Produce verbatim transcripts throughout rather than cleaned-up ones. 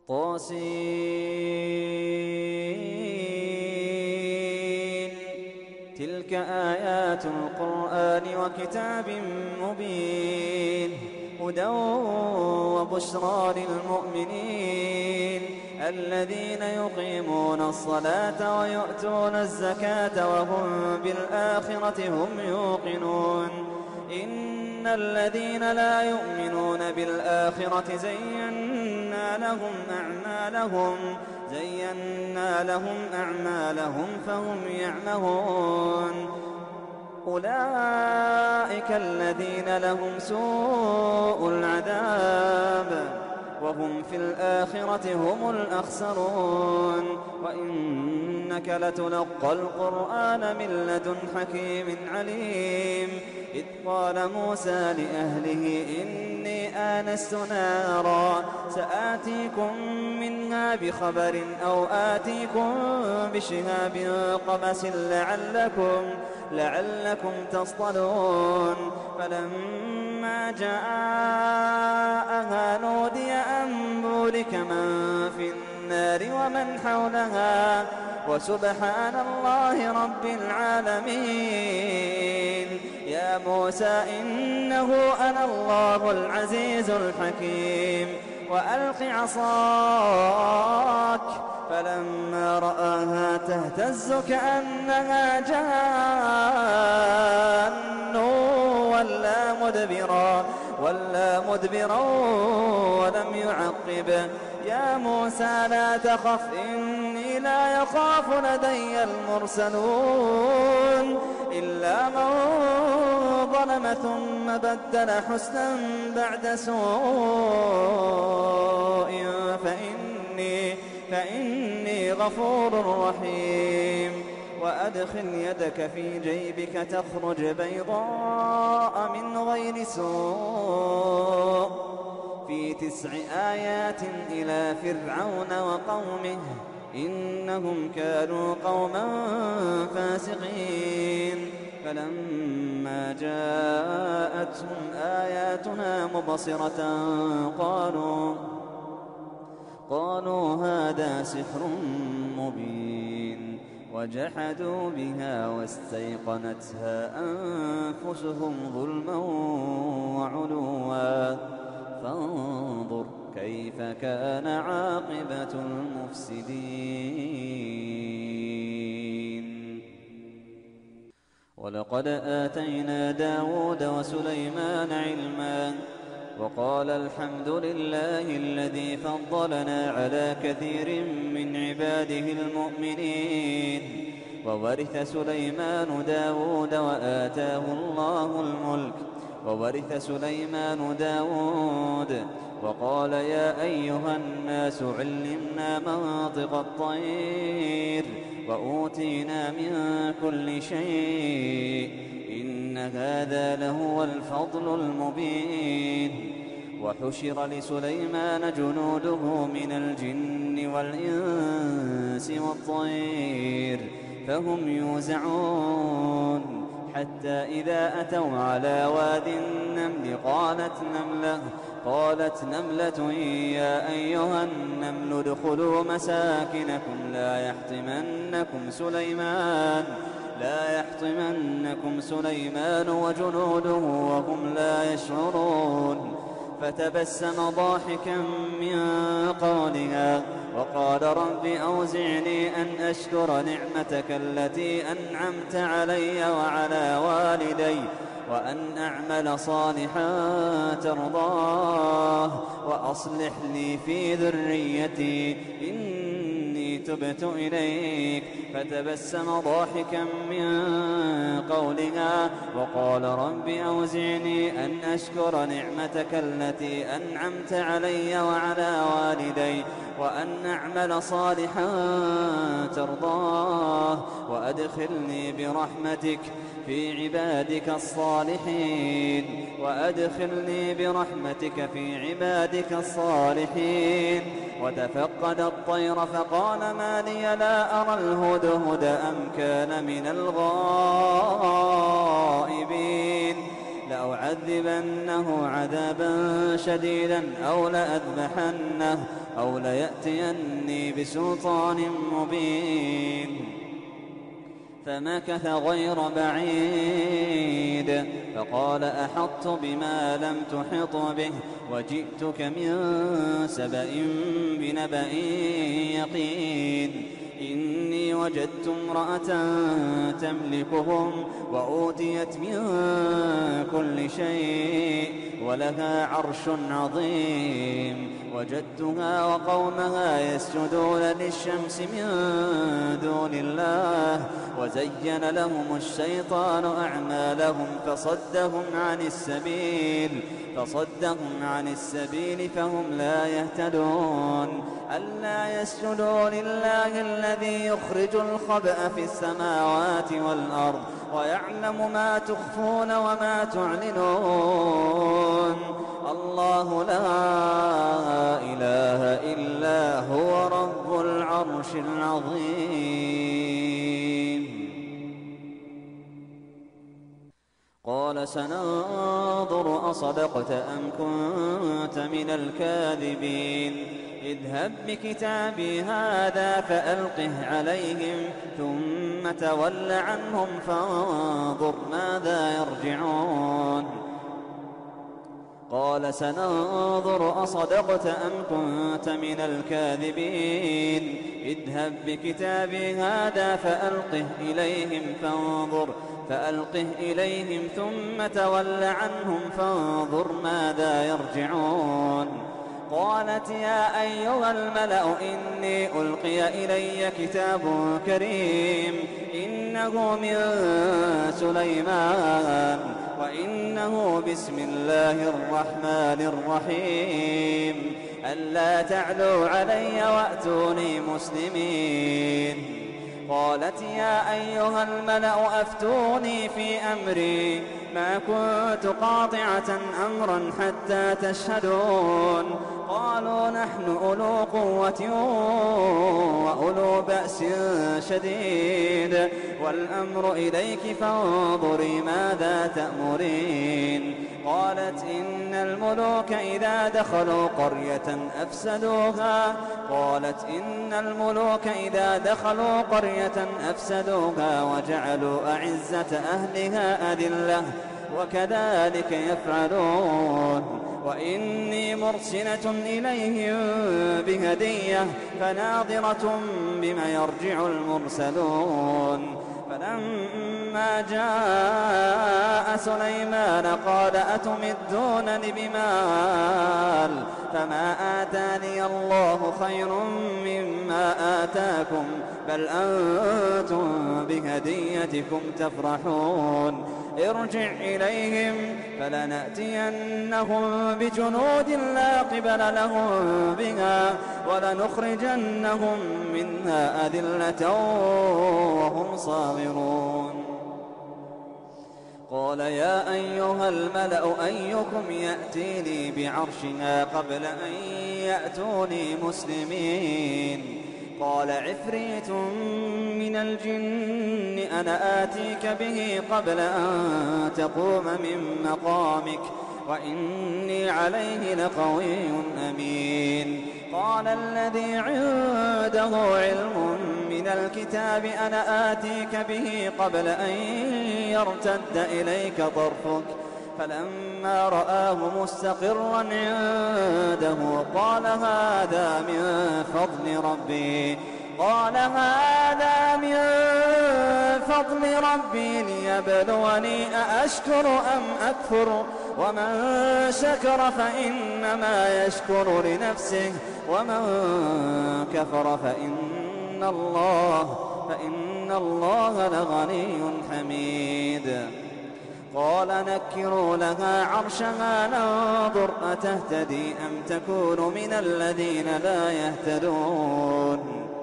طاسين. تلك آيات القرآن وكتاب مبين، هدى وبشرى للمؤمنين الذين يقيمون الصلاة ويؤتون الزكاة وهم بالآخرة هم يوقنون. إن الذين لا يؤمنون بالآخرة زينا لهم أعمالهم زينا لهم أعمالهم فهم يعمهون. أولئك الذين لهم سوء العذاب وهم في الآخرة هم الأخسرون. وإنك لتلقى القرآن من لدن حكيم عليم. إذ قال موسى لأهله إني آنست نارا سآتيكم منها بخبر أو آتيكم بشهاب قبس لعلكم لعلكم تصطلون. فلما جاءها نودي أن بورك من في النار ومن حولها وسبحان الله رب العالمين. يا موسى إنه أنا الله العزيز الحكيم وألق عصاك. فلما رآها تهتز كأنها جان ولا مدبرا ولا مدبرا ولم يعقب. يا موسى لا تخف إني لا يخاف لدي المرسلون إلا من ظلم ثم بدل حسنا بعد سوء فإني فإني غفور رحيم. وأدخل يدك في جيبك تخرج بيضاء من غير سوء في تسع آيات إلى فرعون وقومه إنهم كانوا قوما فاسقين. فلما جاءتهم آياتنا مبصرة قالوا قالوا هذا سحر مبين وجحدوا بها واستيقنتها أنفسهم ظلما وعلوا فانظر كيف كان عاقبة المفسدين. ولقد آتينا داود وسليمان علما وقال الحمد لله الذي فضلنا على كثير من عباده المؤمنين. وورث سليمان داود وآتاه الله الملك وورث سليمان داود وقال يا أيها الناس علمنا منطق الطير وأوتينا من كل شيء إن هذا لهو الفضل المبين. وحشر لسليمان جنوده من الجن والإنس والطير فهم يوزعون حتى إذا أتوا على واد النمل قالت نملة قالت نملة يا أيها النمل ادخلوا مساكنكم لا يحطمنكم سليمان لا يحطمنكم سليمان وجنوده وهم لا يشعرون. فتبسم ضاحكا من قولها وقال رب أوزعني أن أشكر نعمتك التي أنعمت علي وعلى والدي وأن أعمل صالحا ترضاه وأصلح لي في ذريتي إني تبت إليك. فتبسم ضاحكا من قولها وقال رب أوزعني أن أشكر نعمتك التي أنعمت علي وعلى والدي وأن أعمل صالحا ترضاه وأدخلني برحمتك في عبادك الصالحين وأدخلني برحمتك في عبادك الصالحين. وتفقد الطير فقال ما لي لا أرى الهدهد أم كان من الغائبين. لأعذبنه عذابا شديدا أو لأذبحنه أو ليأتيني بسلطان مبين. فمكث غير بعيد فقال أحطت بما لم تحط به وجئتك من سبأ بنبأ يقين. إني وجدت امرأة تملكهم وأوتيت من كل شيء ولها عرش عظيم. وجدتها وقومها يسجدون للشمس من دون الله وزين لهم الشيطان أعمالهم فصدهم عن السبيل فصدهم عن السبيل فهم لا يهتدون. ألا يسجدوا لله الذي يخرج الخبأ في السماوات والأرض ويعلم ما تخفون وما تعلنون. الله لا إله إلا هو رب العرش العظيم. قال سننظر أصدقت أم كنت من الكاذبين. اذهب بكتابي هذا فألقه عليهم ثم تول عنهم فانظر ماذا يرجعون. قال سننظر أصدقت أم كنت من الكاذبين. اذهب بكتابي هذا فألقه إليهم فانظر فألقه إليهم ثم تول عنهم فانظر ماذا يرجعون. قالت يا أيها الملأ إني ألقي إلي كتاب كريم إنه من سليمان وإنه بسم الله الرحمن الرحيم. ألا تعلوا علي وأتوني مسلمين. قالت يا أيها الملأ أفتوني في أمري ما كنت قاطعة أمرا حتى تشهدون. قالوا نحن أولو قوة وأولو بأس شديد والأمر إليك فانظري ماذا تأمرين. قالت إن الملوك إذا دخلوا قرية أفسدوها قالت إن الملوك إذا دخلوا قرية أفسدوها وجعلوا أعزة أهلها أذلة وكذلك يفعلون. وإني مرسلة إليهم بهدية فناظرة بما يرجع المرسلون. فلما جاء سليمان قال أتمدونني بمال فما آتاني الله خير مما آتاكم بل أنتم بهديتكم تفرحون. ارجع إليهم فلنأتينهم بجنود لا قبل لهم بها ولنخرجنهم منها أذلة وهم صاغرون. قال يا أيها الملأ أيكم يأتيني بعرشها قبل أن يأتوني مسلمين. قال عفريت من الجن أنا آتيك به قبل أن تقوم من مقامك وإني عليه لقوي أمين. قال الذي عنده علم من الكتاب أنا آتيك به قبل أن يرتد إليك طرفك فلما رآه مستقرا عنده قال هذا من فضل ربي قال هذا من فضل ربي ليبلوني أأشكر أم أكفر ومن شكر فإنما يشكر لنفسه ومن كفر فإن الله فإن الله لغني حميد. قال نكروا لها عرشها ننظر أتهتدي أم تكون من الذين لا يهتدون.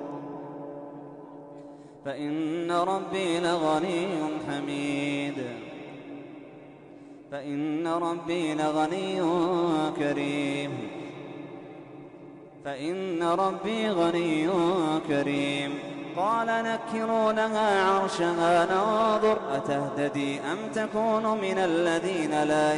فإن ربي لغني حميد فإن ربي لغني كريم فإن ربي غني كريم. قال نكروا لها عرشها ننظر أتهتدي أم تكون من الذين لا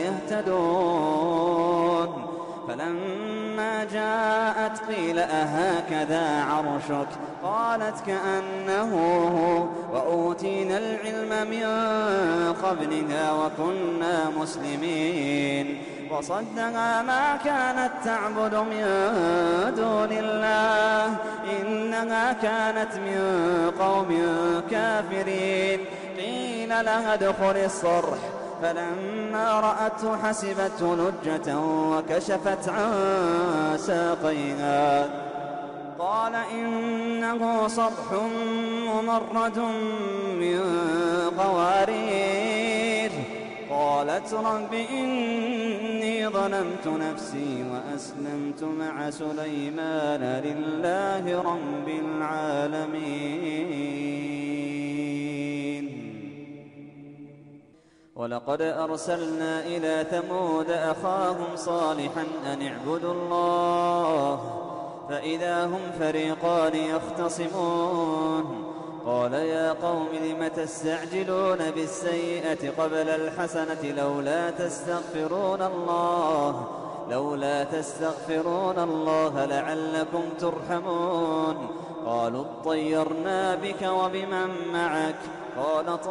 يهتدون فلما جاءت قيل أهكذا عرشك قالت كأنه هو وأوتينا العلم من قبلها وكنا مسلمين وصدها ما كانت تعبد من دون الله إنها كانت من قوم كافرين قيل لها ادخل الصرح فلما رأته حسبته لجة وكشفت عن ساقيها قال إنه صرح ممرد من قوارير قالت رب إني ظلمت نفسي وأسلمت مع سليمان لله رب العالمين ولقد أرسلنا إلى ثمود أخاهم صالحا أن اعبدوا الله فإذا هم فريقان يختصمون قال يا قوم لم تستعجلون بالسيئة قبل الحسنة لولا تستغفرون الله لولا تستغفرون الله لعلكم ترحمون قالوا اطيرنا بك وبمن معك قال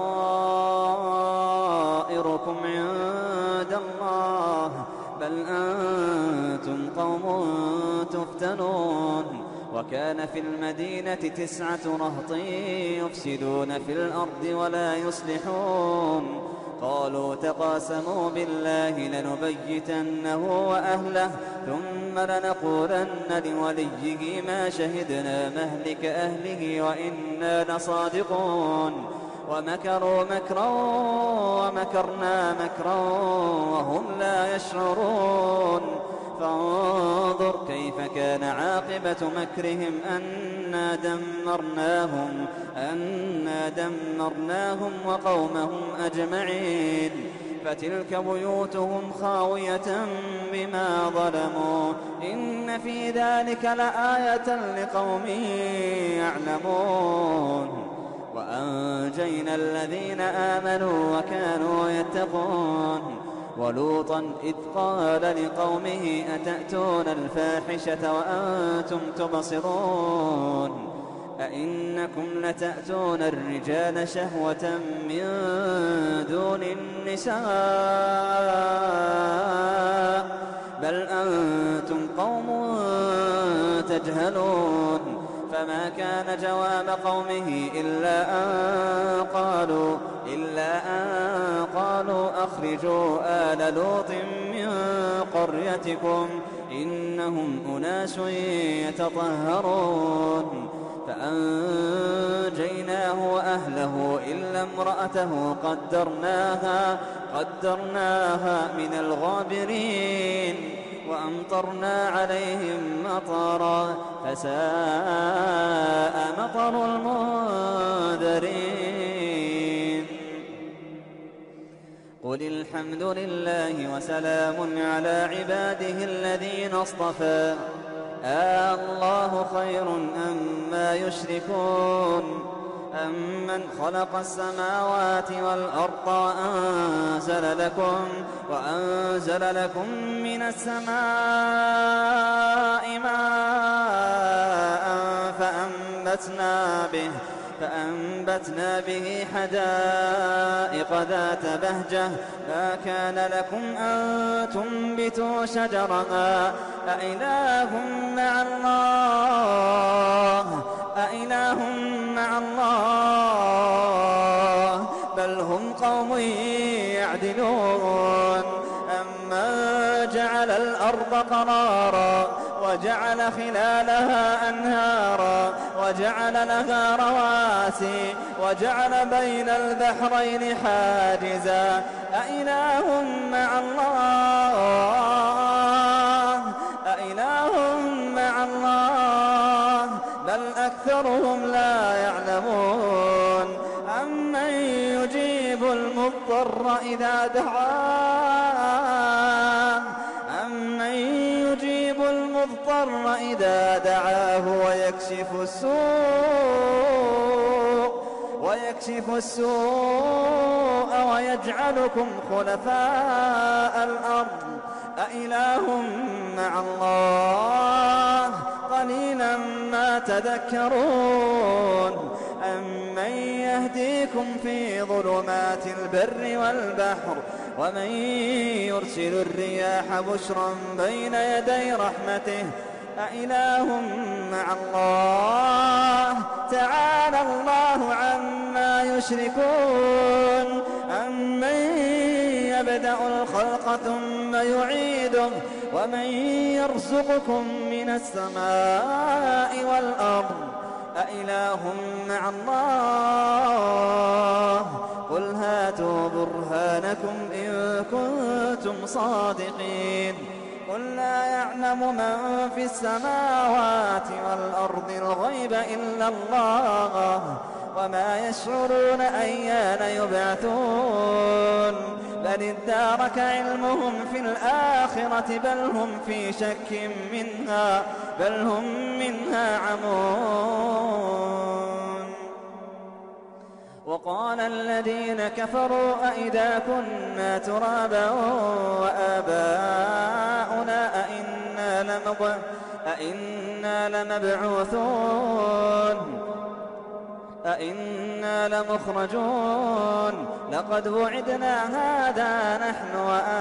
طائركم عند الله بل أنتم قوم تفتنون وكان في المدينة تسعة رهط يفسدون في الأرض ولا يصلحون قالوا تقاسموا بالله لنبيتنه وأهله ثم لنقولن لوليه ما شهدنا مهلك أهله وإنا لصادقون ومكروا مكرا ومكرنا مكرا وهم لا يشعرون فانظر كيف كان عاقبة مكرهم أنا دمرناهم أنا دمرناهم وقومهم أجمعين فتلك بيوتهم خاوية بما ظلموا إن في ذلك لآية لقوم يعلمون وأنجينا الذين آمنوا وكانوا يتقون ولوطا إذ قال لقومه أتأتون الفاحشة وأنتم تبصرون أئنكم لتأتون الرجال شهوة من دون النساء بل أنتم قوم تجهلون فما كان جواب قومه إلا أن قالوا إلا أن قالوا أخرجوا آل لوط من قريتكم إنهم أناس يتطهرون فأنجيناه وأهله إلا امرأته قدرناها قدرناها من الغابرين وأمطرنا عليهم مطرا فساء مطر المنذرين قل الحمد لله وسلام على عباده الذين اصطفى آه الله خير أما يشركون أمن خلق السماوات والأرض وأنزل لكم وأنزل لكم من السماء ماء فأنبتنا به فأنبتنا به حدائق ذات بهجة ما كان لكم أن تنبتوا شجرها أإله مع الله أإله مع الله بل هم قوم يعدلون أمن جعل الأرض قرارا وجعل خلالها أنهارا وجعل لها رواسي وجعل بين البحرين حاجزا أإله مع الله أإله مع الله بل أكثرهم لا يعلمون أمن يجيب المضطر إذا دعاه أمن يجيب المضطر إذا دعاه ويكشف السوء ويكشف السوء ويجعلكم خلفاء الأرض أإله مع الله قليلا ما تذكرون أمن يهديكم في ظلمات البر والبحر ومن يرسل الرياح بشرا بين يدي رحمته أإله مع الله تعالى الله عما يشركون أمن يبدأ الخلق ثم يعيده ومن يرزقكم من السماء والأرض أإله مع الله قل هاتوا برهانكم إن كنتم صادقين قل لا يعلم من في السماوات والأرض الغيب إلا الله وما يشعرون أيان يبعثون بل ادارك علمهم في الآخرة بل هم في شك منها بل هم منها عمون وقال الذين كفروا أئذا كنا ترابا وآباؤنا أئنا لمب... أئنا لمبعوثون أئنا لمخرجون لقد وعدنا هذا نحن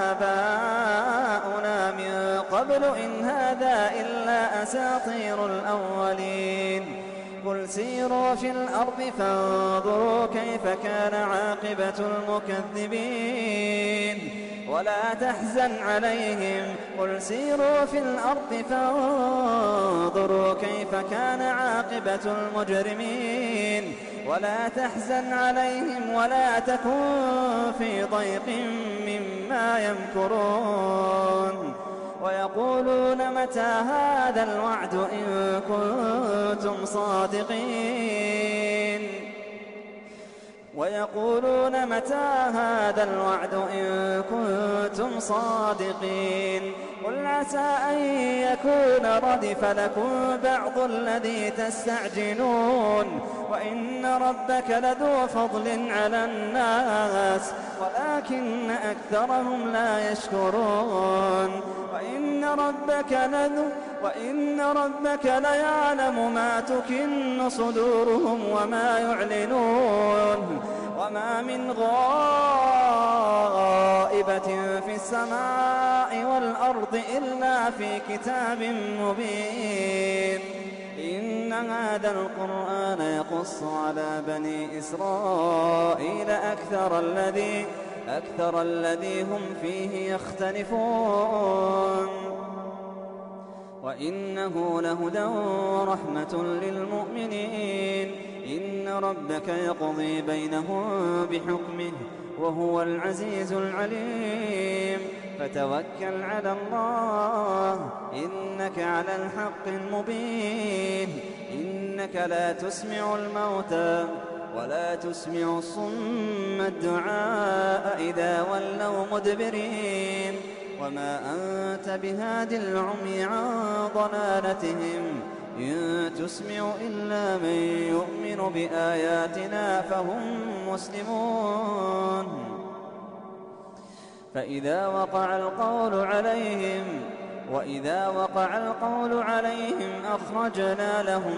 وآباؤنا من قبل إن هذا إلا أساطير الأولين قل سيروا في الأرض فانظروا كيف كان عاقبة المكذبين ولا تحزن عليهم قل سيروا في الأرض فانظروا كيف كان عاقبة المجرمين ولا تحزن عليهم ولا تكن في ضيق مما يمكرون ويقولون متى هذا الوعد إن كنتم صادقين ويقولون متى هذا الوعد إن كنتم صادقين قل عسى أن يكون ردف لكم بعض الذي تستعجلون وإن ربك لذو فضل على الناس ولكن أكثرهم لا يشكرون وإن ربك لذو وإن ربك ليعلم ما تكن صدورهم وما يعلنون وما من غائبة في السماء والأرض إلا في كتاب مبين إن هذا القرآن يقص على بني إسرائيل أكثر الذي أكثر الذي هم فيه يختلفون وإنه لهدى ورحمة للمؤمنين إن ربك يقضي بينهم بحكمه وهو العزيز العليم فتوكل على الله إنك على الحق المبين إنك لا تسمع الموتى ولا تسمع الصم الدعاء إذا ولوا مدبرين وما أنت بهاد العمي عن ضلالتهم إن تسمع إلا من يؤمن بآياتنا فهم مسلمون فإذا وقع القول عليهم وإذا وقع القول عليهم أخرجنا لهم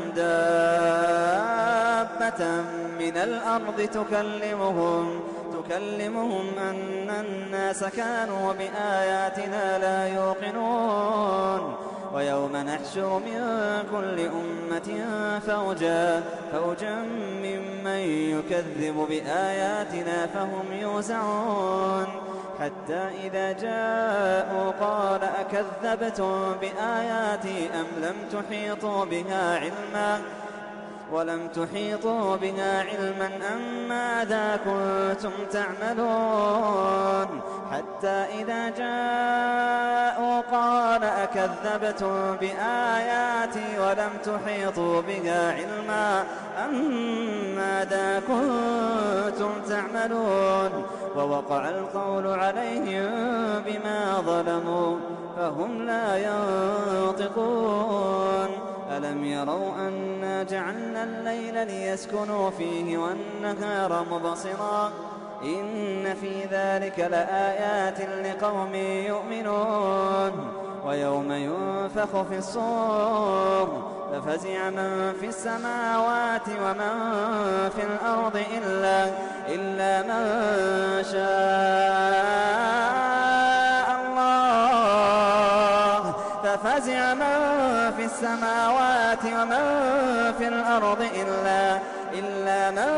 دابة من الأرض تكلمهم تكلمهم أن الناس كانوا بآياتنا لا يوقنون ويوم نحشر من كل أمة فوجا فوجا ممن يكذب بآياتنا فهم يوزعون حتى إذا جاءوا قال أكذبتم بآياتي أم لم تحيطوا بها علما ولم تحيطوا بها علما أم ماذا كنتم تعملون حتى إذا جاءوا قال أكذبتم بآياتي ولم تحيطوا بها علما أم ماذا كنتم تعملون ووقع القول عليهم بما ظلموا فهم لا ينطقون ألم يروا أنا جعلنا الليل ليسكنوا فيه والنهار مبصرا إن في ذلك لآيات لقوم يؤمنون ويوم ينفخ في الصور ففزع من في السماوات ومن في الأرض إلا, إلا من شاء الله ففزع من في السماوات ومن في الأرض إلا, إلا من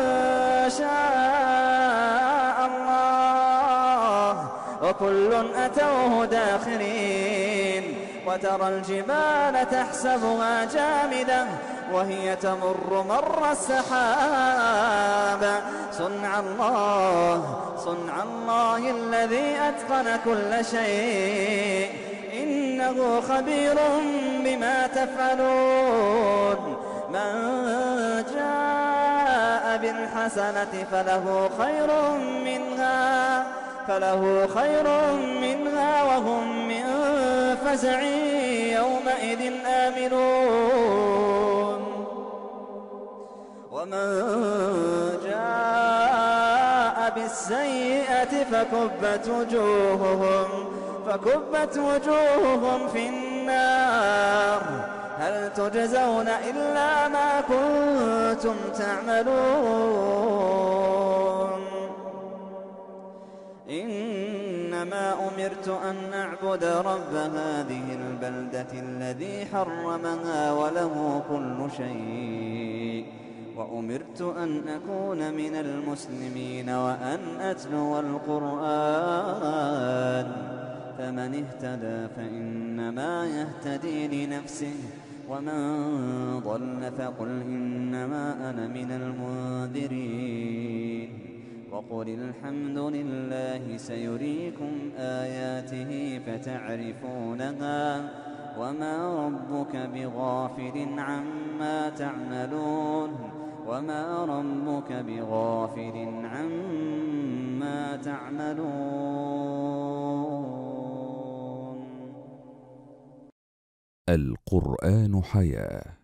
شاء الله وكل أتوه داخرين وترى الجبال تحسبها جامدة وهي تمر مر السحاب صنع الله صنع الله الذي أتقن كل شيء إنه خبير بما تفعلون من جاء بالحسنة فله خير منها فله خير منها وهم من فزع يومئذ آمنون ومن جاء بالسيئة فكبت وجوههم فكبت وجوههم في النار هل تجزون إلا ما كنتم تعملون إنما أمرت أن أعبد رب هذه البلدة الذي حرمها وله كل شيء وأمرت أن أكون من المسلمين وأن أتلو القرآن فمن اهتدى فإنما يهتدي لنفسه ومن ضل فقل إنما أنا من المنذرين وقل الحمد لله سيريكم آياته فتعرفونها وما ربك بغافل عما تعملون وما ربك بغافل عما تعملون. القرآن حياة.